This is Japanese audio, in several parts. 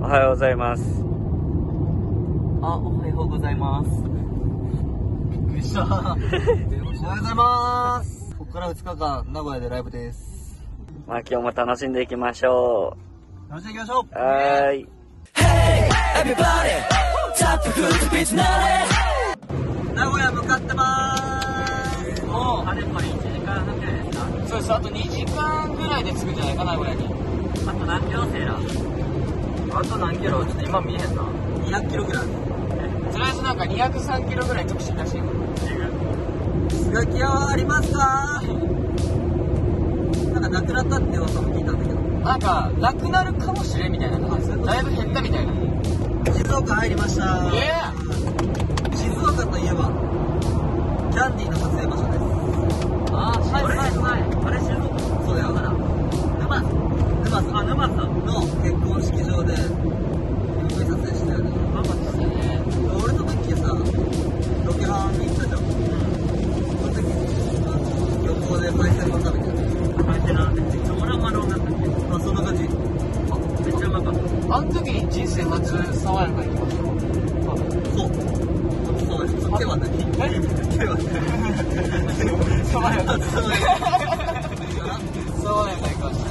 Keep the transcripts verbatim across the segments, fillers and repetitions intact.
はようございます。 あ、おはようございます。びっくりした。おはようございます。ここからふつかかん名古屋でライブです。 まあ今日も楽しんでいきましょう。楽しんでいきましょう。 はーい。 Hey everybody, タップフーズビズナレ。 名古屋向かってまーす。 もうあれこれいちじかんはんくらいですか。 そうです。あとにじかんぐらいで着くんじゃないかな、名古屋に。 あと何キロセーラあと何キロちょっと今見えへんな。にひゃくキロぐらい。とりあえずなんかにひゃくさんキロぐらい直進らしい。スガキ屋はありますか？なんかなくなったって噂も聞いたんだけど。なんかなくなるかもしれんみたいな感じです。だいぶ減ったみたいな。静岡入りました。えー、静岡といえばキャンディーの撮影場所です。あー、はいはいはい。あれ静岡？そうだよ。だから沼津沼津あ沼津の結婚式場で エムブイ 撮影してたよね。頑張ってたよね。俺の時さロケハン行ったじゃん。その時旅行で海鮮丼食べてた。海鮮丼ってドラマのなんだっけ？あ、そんな感じ。あ、めっちゃうまかった。あの時に人生初爽やかに行きました。そう。そうです。手は何？手は何？爽やか。爽やか。爽やか行きました。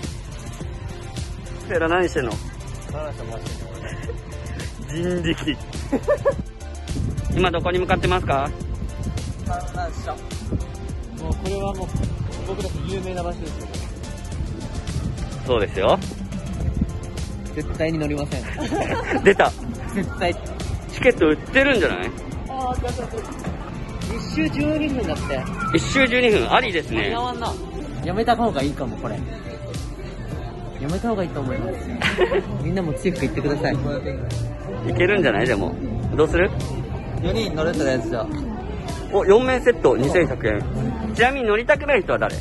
セーラ何してんの？ 何してます？ 人力。今どこに向かってますか？ 観覧車。もうこれはもう僕たち有名な場所ですよ。 そうですよ。 絶対に乗りません。 出た。 絶対。 チケット売ってるんじゃない？ ああ、一周じゅうにふんだって。 一周じゅうにふんありですね。 やわんな。やめた方がいいかもこれ。やめた方がいいと思います。みんなも強く言ってください。 いけるんじゃない？でもどうする？ よにん乗れたやつじゃ。 お、よんめいセットにせんひゃくえん。ちなみに乗りたくない人は誰？はい、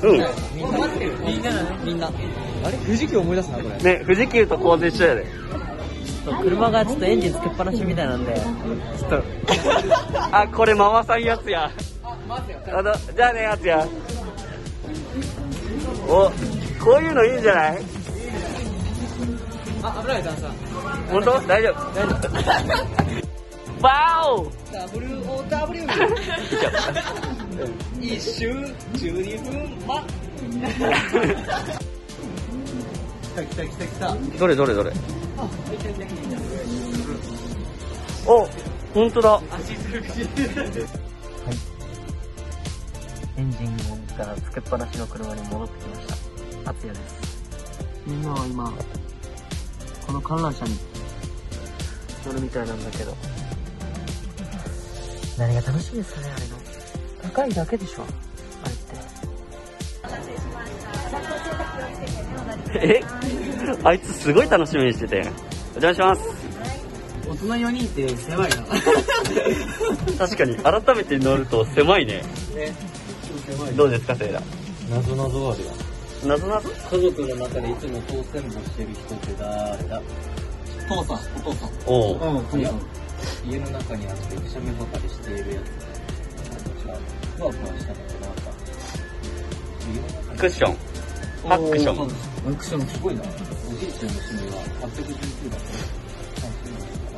うん。 みんなみんなだね。みんな。あれ富士急思い出すなこれ。 ね、富士急と構図一緒やで。 ちょっと車がちょっとエンジンつけっぱなしみたいなんで。ちょっと。 あ、これ回さんやつや。あの、じゃあねやつや。お、こういうのいいんじゃない？ あ、危ない段差。 本当？大丈夫。 大丈夫。 バーオダブリューオーダブリュー 一周じゅうにふんま。来た来た来た来た。 どれどれどれ。お、本当だ。はい。 エンジンがつけっぱなしの車に戻ってきました。敦也です。みんなは今この観覧車に乗るみたいなんだけど、何が楽しみですかね、あれの。高いだけでしょ、あれって。 え、あいつすごい楽しみにしてて。お邪魔します。 大人よにんって狭いな。 確かに改めて乗ると狭いね。 ね、狭い。 どうですか、セイラ？ 謎謎があるよ。 謎謎？ 家族の中でいつも当選簿してる人って誰だ？父さん、お父さん。 おう。 うん、父さん。家の中にあってくしゃみばかりしているやつ。私はふわふわしたのかなか。 クッション。ハックション。 ハックションすごいな。おじいちゃんの趣味ははっぴゃくじゅうきゅうだった。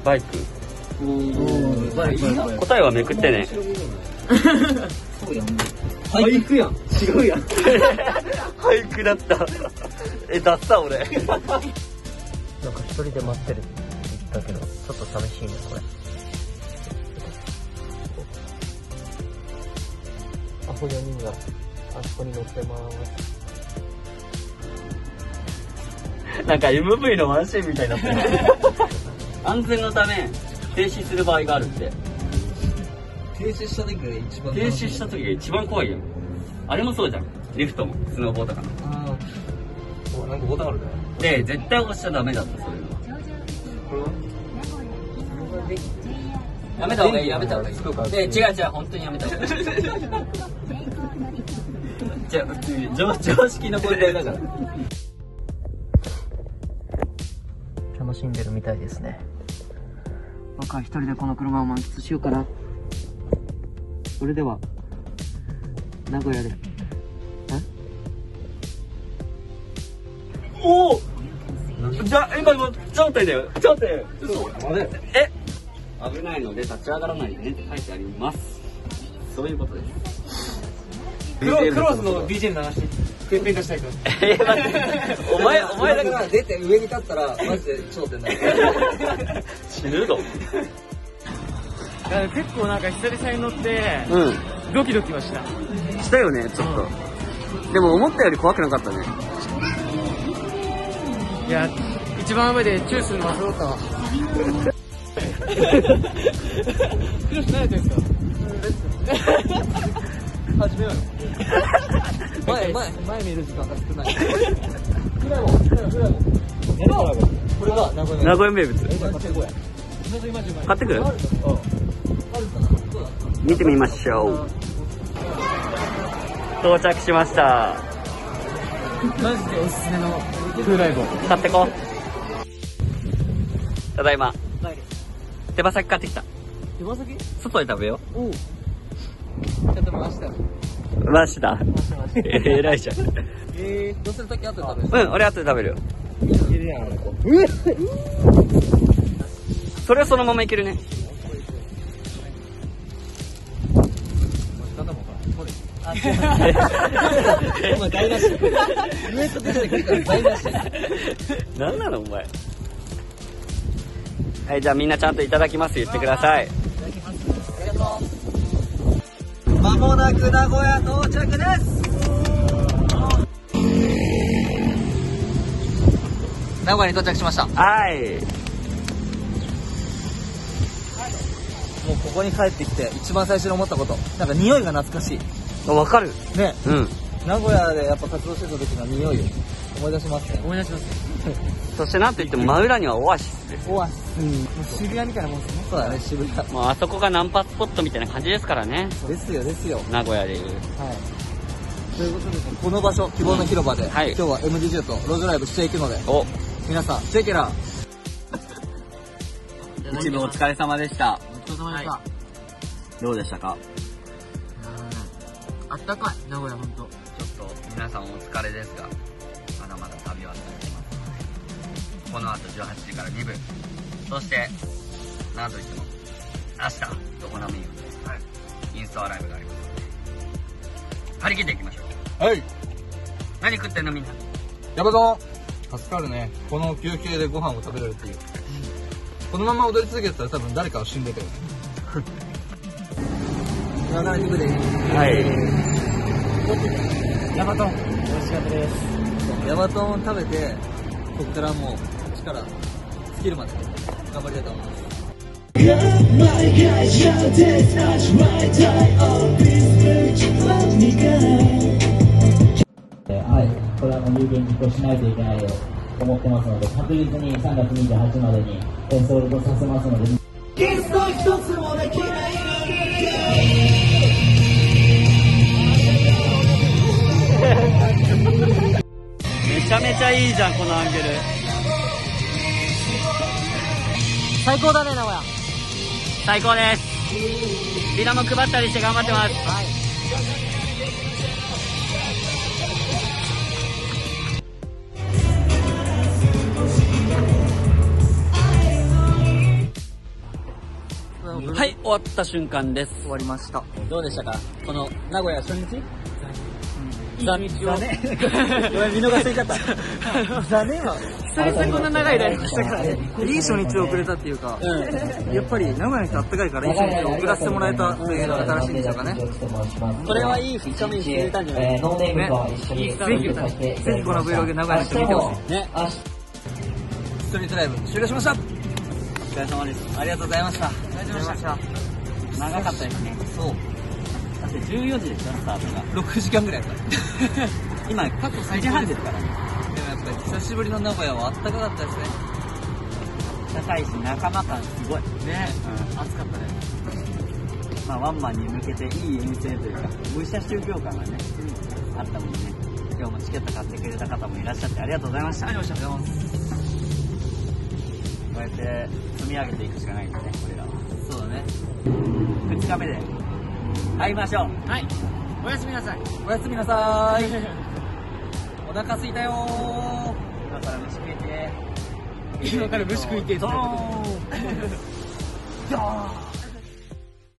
バイク。 おー、バイク。 答えはめくってね。 そうやん。俳句やん。違うやん。 俳句だった。え、だった俺。 なんか一人で待ってるって言ったけど、ちょっと寂しいね、これ。アホよにんがあそこに乗ってます。 なんか エムブイ のワンシーンみたいになってる。安全のため停止する場合があるって。 停止した時が一番停止した時が一番怖いよ。あれもそうじゃん。リフトもスノーボードかな。 ああ、なんかボタンあるね。 で、絶対押しちゃダメだった、そういうのは。 これはやめた方がいい、やめた方がいい。で、違う違う、本当にやめた方がいい。じゃあ、普通に常常識の問題だから。 楽しんでるみたいですね。僕は一人でこの車を満喫しようかな。それでは名古屋で。 おお、 じゃあ今も状態だよ。状態だよ。え、危ないので立ち上がらないでねって書いてあります。そういうことです。 クローズの ビージーエム 流しててっぺん化したいと。 えー、待ってお前お前だから出て上に立ったらマジで頂点だよ。 死ぬぞ。 結構なんか久々に乗ってうんドキドキはした。 したよねちょっと、うん、でも思ったより怖くなかったね。 いや一番上でチューするの忘れたわ。クロス何やってんすか。始めようよ。前前前見る時間が少ない。フライもフライもフライも。これが名古屋名古屋名物。買ってくる？見てみましょう。到着しました。 マジでおすすめのフライボ買ってこ。ただいま。手羽先買ってきた。 手羽先？ 外で食べよう。 おう。ちょっと回したよ。 回した。えらいじゃん。 えー、どうするとき後で食べる？ うん、俺後で食べるよ。 いけるやん、あれこ。 それはそのままいけるね。 お前台無し。ウエット出してくるから台無し。 なんなのお前。はい、じゃあみんなちゃんといただきます言ってください。 まもなく名古屋到着です。名古屋に到着しました。 はい。 もうここに帰ってきて一番最初に思ったこと、なんか匂いが懐かしい。 わかるね。 うん。 名古屋でやっぱ活動してた時の匂いを思い出しますね。思い出します。 そしてなんといっても真裏にはオアシスです。 オアシス。うん。もう渋谷みたいなもんですね。そうだね、渋谷。 もうあそこがナンパスポットみたいな感じですからね。 ですよですよ。 名古屋でいう。 はい。ということで、この場所、希望の広場で、うん、はい、今日は エムディージェー と路上ライブしていくので、お皆さん、チェケラ一部お疲れ様でした。 お疲れ様でした。はい、 どうでしたか？ あったかい、名古屋ほんと。 ちょっと皆さんお疲れですが、まだまだ旅は続きます。この後じゅうはちじからに部、そしてなんといっても明日どこなみんで、はい、インスタライブがありますので張り切っていきましょう。 はい。 何食ってんのみんな？ ヤバ丼。助かるね。この休憩でご飯を食べれるっていう。このまま踊り続けてたら多分誰かは死んでたよね。今からに部で。 はい。 ヤバトン美味しかったです。ヤバトン食べて、ここからもう力尽きるまで頑張りたいと思います。 はい、これはもう有言実行しないといけないと思ってますので、確実にさんがつにじゅうはちまでにソールドさせますので。ゲスト一つもできない。 めちゃめちゃいいじゃんこのアングル。 最高だね名古屋。 最高です。ビラも配ったりして頑張ってます。はい。はい、終わった瞬間です。 終わりました。 どうでしたかこの名古屋初日？ ザネ。ザネ。ごめん、見逃していちゃった。ザネは久々にこんな長いライブしたからね。いい初日を遅れたっていうか、うん、やっぱり名古屋の人あったかいからいい初日を遅らせてもらえたというのが新しいんでしょうかね。 これはいいふつかめにしてくれたんじゃないですかね。 いいぜひ、ぜひこの Vlog 名古屋の人見てほしい。ね。ストリートライブ終了しました。 お疲れ様です。 ありがとうございました。ありがとうございました。 長かったですね。そう。だってじゅうよじですよ、スタートが。 ろくじかんぐらいやった。 今、過去さんじはんですからね。 でもやっぱり久しぶりの名古屋はあったかかったですね。 高いし、仲間感すごい。ね、うん、暑かったね。まあ、ワンマンに向けていい遠征というか、武者宗教感がね、うん、あったもんね。今日もチケット買ってくれた方もいらっしゃってありがとうございました。 ありがとうございます。 こうやって積み上げていくしかないんですね、俺らは。 そうだね。 ふつかめで会いましょう。 はい。おやすみなさい。おやすみなさい。お腹すいたよー。 今から飯食えて。 今から飯食いてえぞ。 ドローン。